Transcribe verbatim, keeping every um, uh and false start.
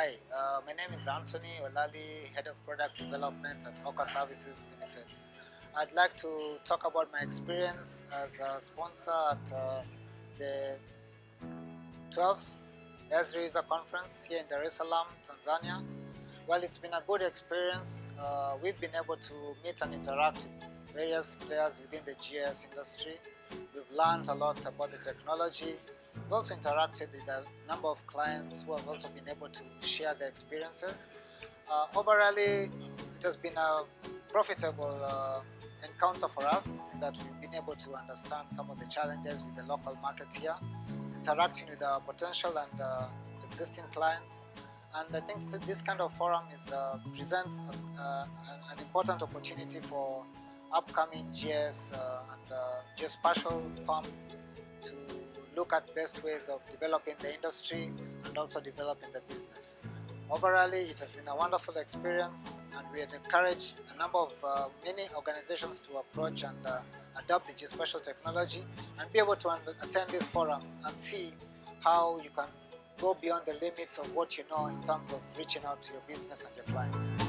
Hi, uh, my name is Anthony Olali, Head of Product Development at Oka Services Limited. I'd like to talk about my experience as a sponsor at uh, the twelfth Esri User Conference here in Dar es Salaam, Tanzania. Well, it's been a good experience. Uh, we've been able to meet and interact with various players within the G I S industry. We've learned a lot about the technology. We've also interacted with a number of clients who have also been able to share their experiences. Uh, overall, it has been a profitable uh, encounter for us in that we've been able to understand some of the challenges with the local market here, interacting with our potential and uh, existing clients. And I think that this kind of forum is, uh, presents a, uh, an important opportunity for upcoming G I S uh, and uh, geospatial firms to look at best ways of developing the industry and also developing the business. Overall, it has been a wonderful experience, and we had encouraged a number of uh, many organizations to approach and uh, adopt the geospatial technology and be able to attend these forums and see how you can go beyond the limits of what you know in terms of reaching out to your business and your clients.